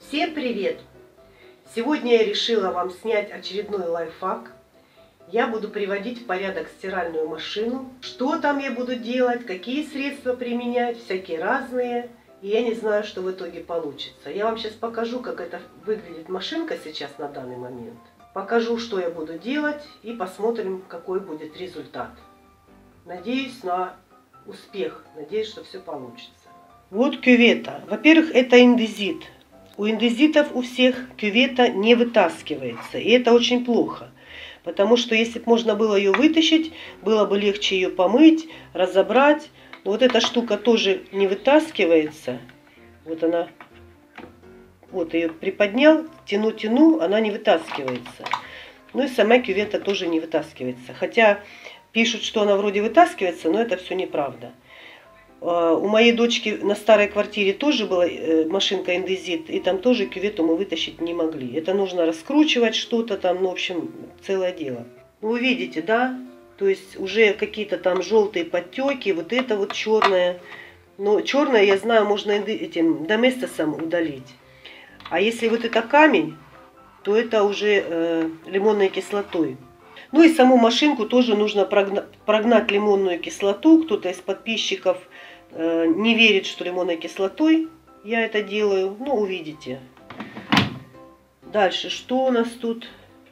Всем привет! Сегодня я решила вам снять очередной лайфхак. Я буду приводить в порядок стиральную машину. Что там я буду делать, какие средства применять, всякие разные. И я не знаю, что в итоге получится. Я вам сейчас покажу, как это выглядит машинка сейчас на данный момент. Покажу, что я буду делать, и посмотрим, какой будет результат. Надеюсь на успех, надеюсь, что все получится. Вот кювета. Во-первых, это индезит. У индезитов у всех кювета не вытаскивается, и это очень плохо. Потому что если бы можно было ее вытащить, было бы легче ее помыть, разобрать. Но вот эта штука тоже не вытаскивается. Вот она. Вот ее приподнял, тяну, она не вытаскивается. Ну и сама кювета тоже не вытаскивается. Хотя пишут, что она вроде вытаскивается, но это все неправда. У моей дочки на старой квартире тоже была машинка индезит, и там тоже кювету мы вытащить не могли. Это нужно раскручивать что-то там, ну, в общем, целое дело. Вы видите, да? То есть уже какие-то там желтые подтеки, вот это вот черное. Но черное, я знаю, можно этим доместосом удалить. А если вот это камень, то это уже лимонной кислотой. Ну и саму машинку тоже нужно прогнать лимонную кислоту. Кто-то из подписчиков не верит, что лимонной кислотой я это делаю. Ну, увидите. Дальше, что у нас тут?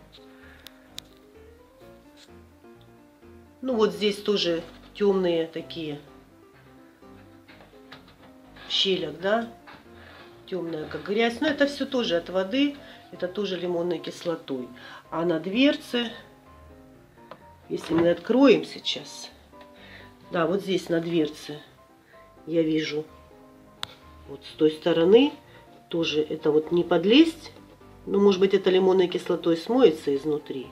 Ну, вот здесь тоже темные такие в щелях, да? Темная, как грязь. Но это все тоже от воды. Это тоже лимонной кислотой. А на дверце, если мы откроем сейчас, да, вот здесь на дверце я вижу, вот с той стороны тоже это вот не подлезть, но может быть это лимонной кислотой смоется изнутри.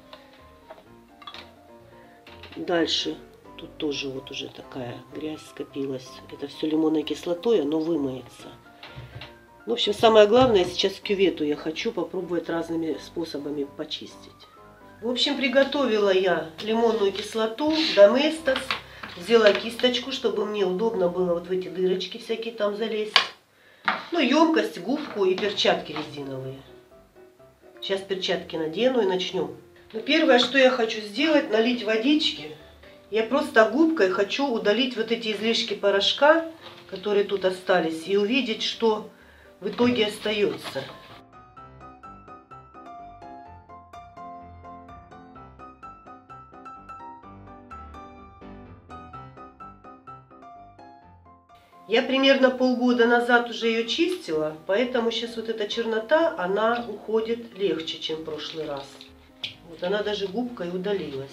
Дальше тут тоже вот уже такая грязь скопилась, это все лимонной кислотой, оно вымоется. В общем, самое главное сейчас кювету я хочу попробовать разными способами почистить. В общем, приготовила я лимонную кислоту, доместос. Взяла кисточку, чтобы мне удобно было вот в эти дырочки всякие там залезть. Ну, емкость, губку и перчатки резиновые. Сейчас перчатки надену и начнем. Но первое, что я хочу сделать, налить водички. Я просто губкой хочу удалить вот эти излишки порошка, которые тут остались, и увидеть, что в итоге остается. Я примерно полгода назад уже ее чистила, поэтому сейчас вот эта чернота, она уходит легче, чем в прошлый раз. Вот она даже губкой удалилась.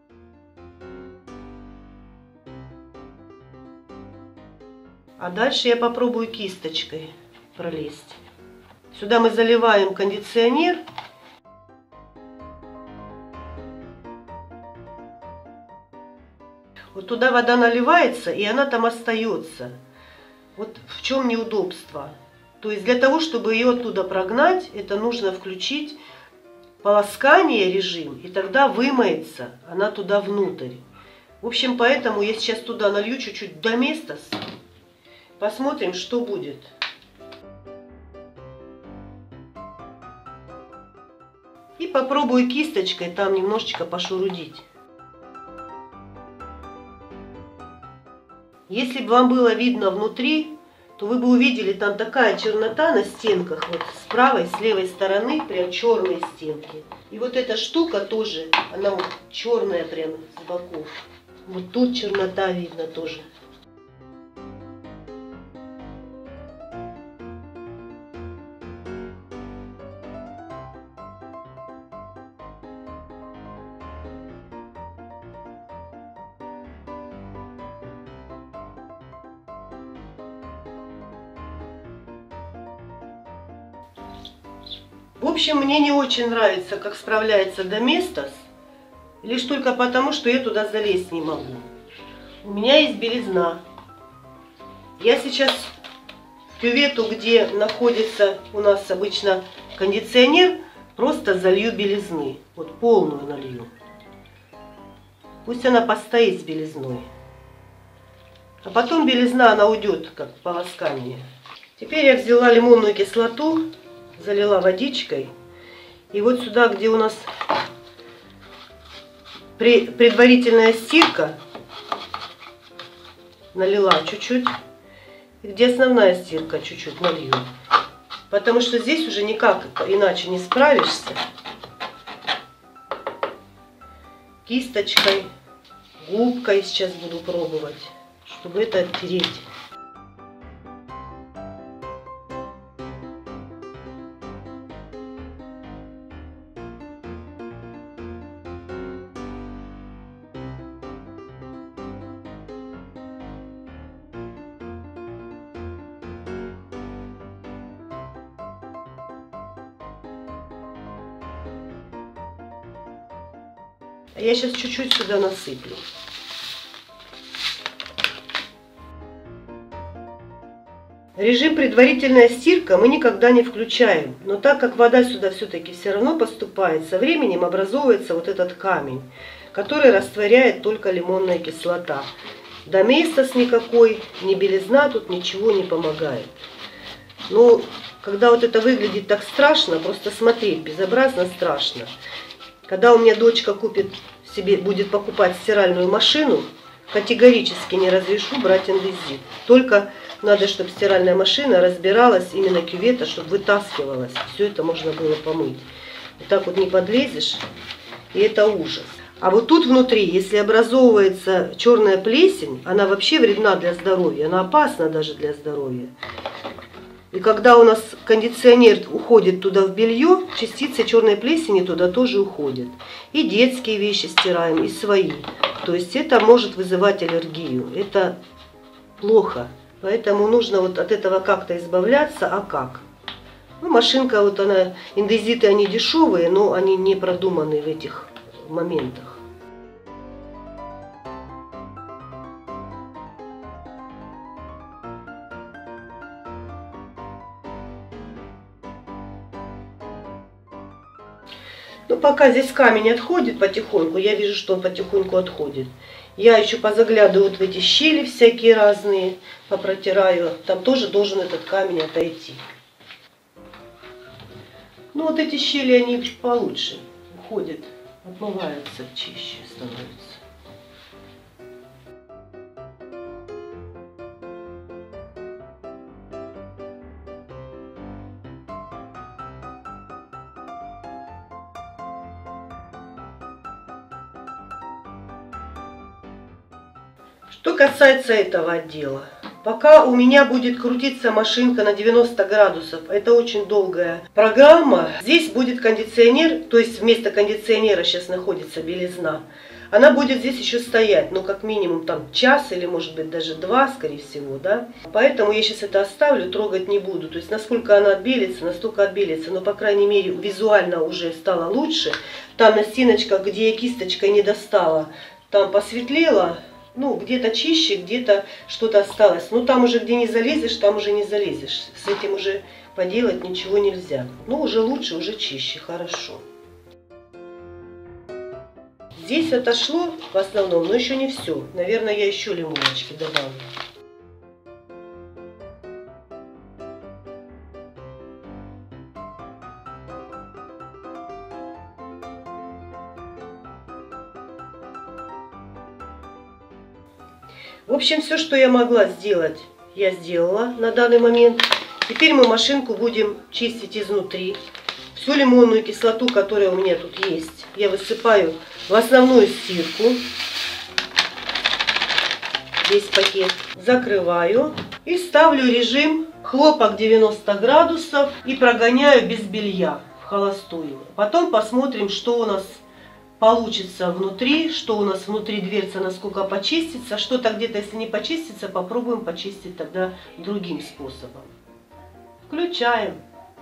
А дальше я попробую кисточкой пролезть. Сюда мы заливаем кондиционер. Вот туда вода наливается, и она там остается. Вот в чем неудобство. То есть для того, чтобы ее оттуда прогнать, это нужно включить полоскание режим, и тогда вымоется она туда внутрь. В общем, поэтому я сейчас туда налью чуть-чуть доместос. Посмотрим, что будет. И попробую кисточкой там немножечко пошурудить. Если бы вам было видно внутри, то вы бы увидели, там такая чернота на стенках, вот с правой, с левой стороны, прям черные стенки. И вот эта штука тоже, она вот черная прям с боков. Вот тут чернота видно тоже. В общем, мне не очень нравится, как справляется доместос, лишь только потому, что я туда залезть не могу. У меня есть белизна. Я сейчас в кювету, где находится у нас обычно кондиционер, просто залью белизны. Вот полную налью. Пусть она постоит с белизной. А потом белизна, она уйдет, как полоскание. Теперь я взяла лимонную кислоту, залила водичкой. И вот сюда, где у нас предварительная стирка, налила чуть-чуть. И где основная стирка, чуть-чуть налью. Потому что здесь уже никак иначе не справишься. Кисточкой, губкой сейчас буду пробовать, чтобы это оттереть. Я сейчас чуть-чуть сюда насыплю. Режим предварительная стирка мы никогда не включаем. Но так как вода сюда все-таки все равно поступает, со временем образовывается вот этот камень, который растворяет только лимонная кислота. Доместос никакой, ни белизна тут ничего не помогает. Но когда вот это выглядит так страшно, просто смотреть безобразно страшно. Когда у меня дочка будет покупать стиральную машину, категорически не разрешу брать индезит. Только надо, чтобы стиральная машина разбиралась, именно кювета, чтобы вытаскивалась. Все это можно было помыть. Вот так вот не подлезешь, и это ужас. А вот тут внутри, если образовывается черная плесень, она вообще вредна для здоровья, она опасна даже для здоровья. И когда у нас кондиционер уходит туда в белье, частицы черной плесени туда тоже уходят. И детские вещи стираем, и свои. То есть это может вызывать аллергию. Это плохо. Поэтому нужно вот от этого как-то избавляться. А как? Ну, машинка, вот она, индезиты, они дешевые, но они не продуманы в этих моментах. Ну, пока здесь камень отходит потихоньку, я вижу, что он потихоньку отходит. Я еще позаглядываю вот в эти щели всякие разные, попротираю. Там тоже должен этот камень отойти. Ну, вот эти щели, они получше уходят, отмываются, чище становятся. Что касается этого отдела, пока у меня будет крутиться машинка на 90 градусов, это очень долгая программа, здесь будет кондиционер, то есть вместо кондиционера сейчас находится белизна, она будет здесь еще стоять, ну как минимум там час или может быть даже 2, скорее всего, да. Поэтому я сейчас это оставлю, трогать не буду, то есть насколько она отбелится, настолько отбелится, но по крайней мере визуально уже стало лучше. Там на стеночках, где я кисточкой не достала, там посветлело. Ну, где-то чище, где-то что-то осталось. Ну, там уже, где не залезешь, там уже не залезешь. С этим уже поделать ничего нельзя. Ну, уже лучше, уже чище, хорошо. Здесь отошло в основном, но еще не все. Наверное, я еще лимоночки добавлю. В общем, все, что я могла сделать, я сделала на данный момент. Теперь мы машинку будем чистить изнутри. Всю лимонную кислоту, которая у меня тут есть, я высыпаю в основную стирку. Весь пакет. Закрываю и ставлю режим хлопок 90 градусов и прогоняю без белья в холостую. Потом посмотрим, что у нас получится внутри, что у нас внутри дверца, насколько почистится. Что-то где-то, если не почистится, попробуем почистить тогда другим способом. Включаем.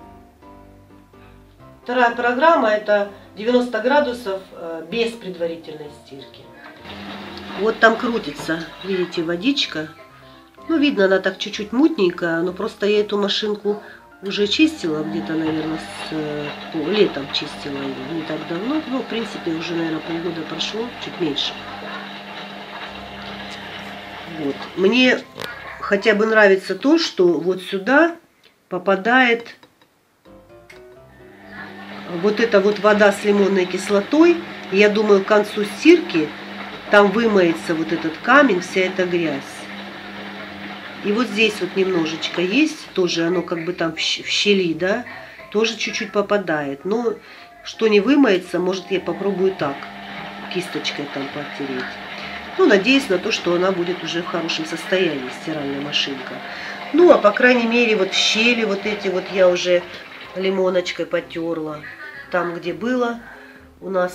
Вторая программа — это 90 градусов без предварительной стирки. Вот там крутится, видите, водичка. Ну, видно, она так чуть-чуть мутненькая, но просто я эту машинку уже чистила где-то, наверное, летом чистила ее, не так давно. Ну, в принципе, уже, наверное, полгода прошло, чуть меньше. Вот. Мне хотя бы нравится то, что вот сюда попадает вот эта вот вода с лимонной кислотой. Я думаю, к концу стирки там вымоется вот этот камень, вся эта грязь. И вот здесь вот немножечко есть, тоже оно как бы там в щели, да, тоже чуть-чуть попадает. Но что не вымоется, может, я попробую так, кисточкой там потереть. Ну, надеюсь на то, что она будет уже в хорошем состоянии, стиральная машинка. Ну, а по крайней мере, вот в щели вот эти вот я уже лимоночкой потерла. Там, где было у нас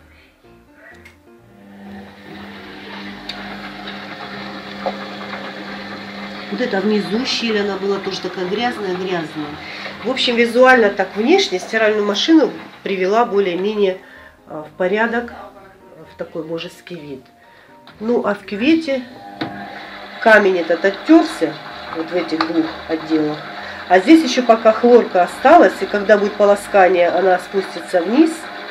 вот это внизу щель, она была тоже такая грязная-грязная. В общем, визуально так внешне стиральную машину привела более-менее в порядок, в такой божеский вид. Ну, а в кювете камень этот оттерся, вот в этих двух отделах. А здесь еще пока хлорка осталась, и когда будет полоскание, она спустится вниз.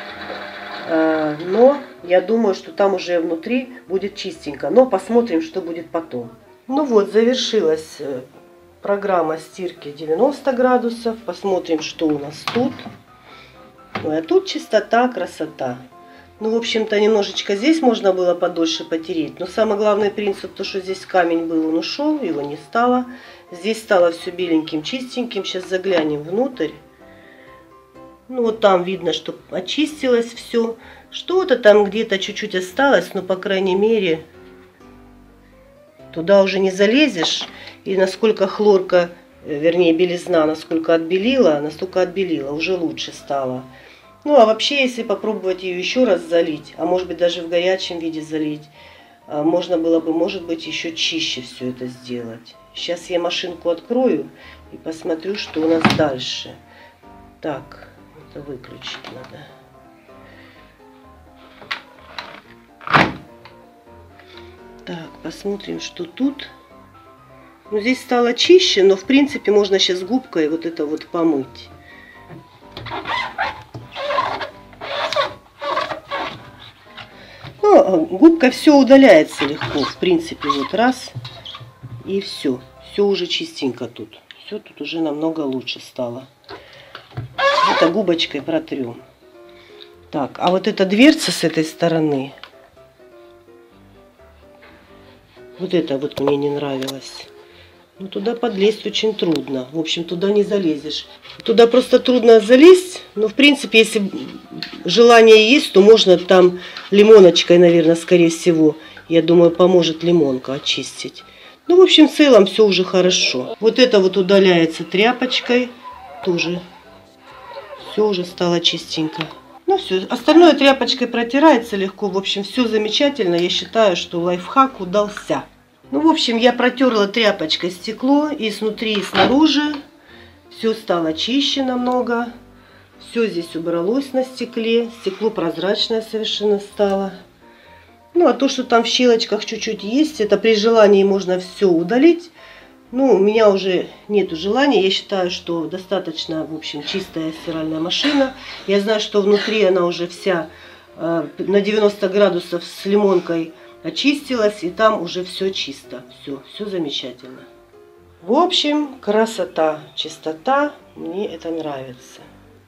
Но я думаю, что там уже внутри будет чистенько. Но посмотрим, что будет потом. Ну вот, завершилась программа стирки 90 градусов. Посмотрим, что у нас тут. Ну, а тут чистота, красота. Ну, в общем-то, немножечко здесь можно было подольше потереть. Но самый главный принцип, то, что здесь камень был, он ушел, его не стало. Здесь стало все беленьким, чистеньким. Сейчас заглянем внутрь. Ну, вот там видно, что очистилось все. Что-то там где-то чуть-чуть осталось, но, по крайней мере, туда уже не залезешь. И насколько хлорка, вернее, белизна, насколько отбелила, настолько отбелила, уже лучше стало. Ну, а вообще, если попробовать ее еще раз залить, а может быть, даже в горячем виде залить, можно было бы, может быть, еще чище все это сделать. Сейчас я машинку открою и посмотрю, что у нас дальше. Так, это выключить надо. Так, посмотрим, что тут. Ну, здесь стало чище, но, в принципе, можно сейчас губкой вот это вот помыть. Ну, губкой все удаляется легко, в принципе, вот раз, и все. Все уже чистенько тут. Все тут уже намного лучше стало. Это губочкой протрем. Так, а вот эта дверца с этой стороны, вот это вот мне не нравилось. Ну, туда подлезть очень трудно. В общем, туда не залезешь. Туда просто трудно залезть. Но, в принципе, если желание есть, то можно там лимоночкой, наверное, скорее всего. Я думаю, поможет лимонка очистить. Ну, в общем, в целом все уже хорошо. Вот это вот удаляется тряпочкой. Тоже все уже стало чистенько. Ну, все. Остальное тряпочкой протирается легко. В общем, все замечательно. Я считаю, что лайфхак удался. Ну, в общем, я протерла тряпочкой стекло и снутри, и снаружи. Все стало чище намного. Все здесь убралось на стекле. Стекло прозрачное совершенно стало. Ну, а то, что там в щелочках чуть-чуть есть, это при желании можно все удалить. Ну, у меня уже нету желания. Я считаю, что достаточно, в общем, чистая стиральная машина. Я знаю, что внутри она уже вся на 90 градусов с лимонкой очистилась, и там уже все чисто. Все замечательно. В общем, красота, чистота. Мне это нравится.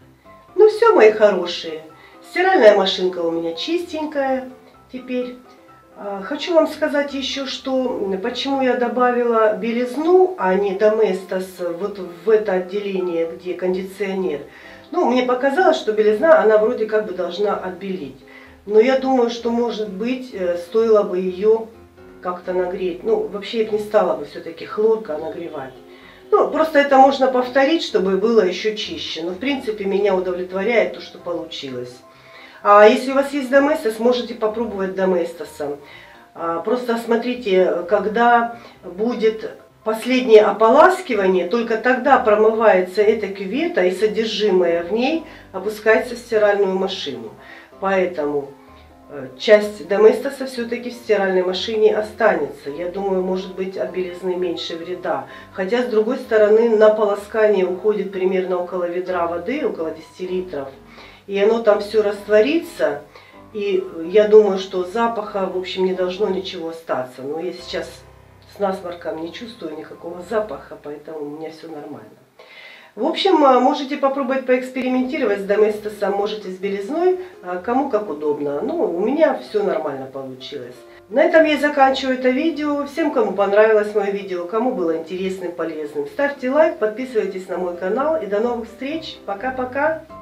Ну все, мои хорошие. Стиральная машинка у меня чистенькая теперь. Хочу вам сказать еще, что почему я добавила белизну, а не Доместос вот в это отделение, где кондиционер. Ну, мне показалось, что белизна, она вроде как бы должна отбелить. Но я думаю, что, может быть, стоило бы ее как-то нагреть. Ну, вообще это не стало бы все-таки хлорка нагревать. Ну, просто это можно повторить, чтобы было еще чище. Но, в принципе, меня удовлетворяет то, что получилось. А если у вас есть Доместос, можете попробовать Доместосом. Просто смотрите, когда будет последнее ополаскивание, только тогда промывается эта кювета и содержимое в ней опускается в стиральную машину. Поэтому часть Доместоса все-таки в стиральной машине останется. Я думаю, может быть, от белизны меньше вреда. Хотя, с другой стороны, на полоскание уходит примерно около ведра воды, около 10 литров. И оно там все растворится. И я думаю, что запаха, в общем, не должно ничего остаться. Но я сейчас с насморком не чувствую никакого запаха, поэтому у меня все нормально. В общем, можете попробовать поэкспериментировать с доместосом, можете с белизной, кому как удобно. Ну, у меня все нормально получилось. На этом я заканчиваю это видео. Всем, кому понравилось мое видео, кому было интересным, полезным, ставьте лайк, подписывайтесь на мой канал и до новых встреч. Пока-пока!